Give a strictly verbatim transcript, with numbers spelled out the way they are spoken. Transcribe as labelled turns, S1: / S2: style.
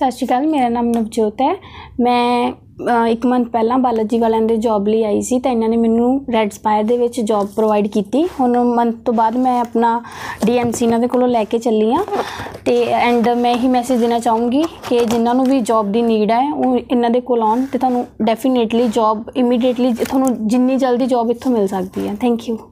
S1: सत श्री अकाल, मेरा नाम नवजोत है। मैं एक मंथ पहला बाला जी वालिਆਂ ਦੇ जॉब ਲਈ आई सी, तो इन्होंने मैनू रैड स्पायर ਦੇ ਵਿੱਚ जॉब प्रोवाइड की। ਹੁਣ मंथ तो बाद मैं अपना डी एम सी इन्हों को लैके चली हाँ। तो एंड मैं यही मैसेज देना चाहूँगी कि जिन्होंने भी जॉब की नीड है वो इन्हों के कोल आउण, ते तुहानूं डेफिनेटली जॉब इमीडिएटली तुहानूं जिन्नी जल्दी जॉब इत्थों मिल सकती है। Thank you.